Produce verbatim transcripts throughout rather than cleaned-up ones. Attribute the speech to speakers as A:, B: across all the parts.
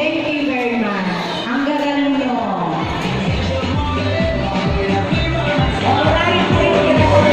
A: Thank you very much. Ang gagaling nyo. Alright, thank you.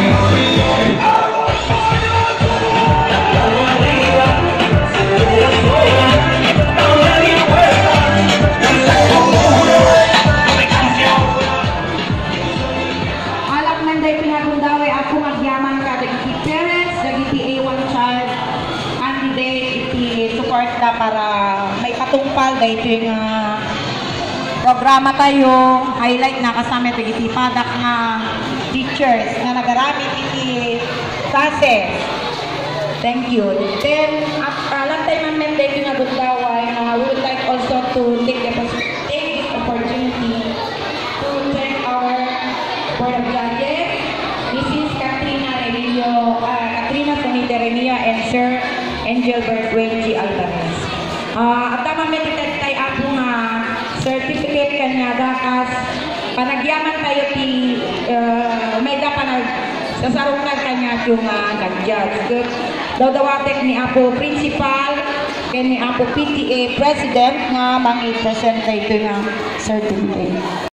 A: Alak nanday pinagundaway ako magyaman ka dagiti parents, dagiti A one child, candidate iti support na para may katungpal dahil nga programa tayo, highlight na kasama dagiti padak nga teachers na nagaramit iti classes. Thank you. Then, alam tayo man men dahil pinagundaway, uh, we would like also to take, the, take this opportunity to thank our Board of Judges, Missus Katrina Renillo, uh, Katrina Sonita Renilla, and Sir Angel Bertwell G. Alvarez. Uh, at tama may titay ako nga certificate kanya dakas panagyaman tayo ti uh, may da panag sasarungan kanya yung uh, nag-judge. Daw dawatek ni Apo Principal ken ni Apo P T A President nga mangi-present ito nga certificate.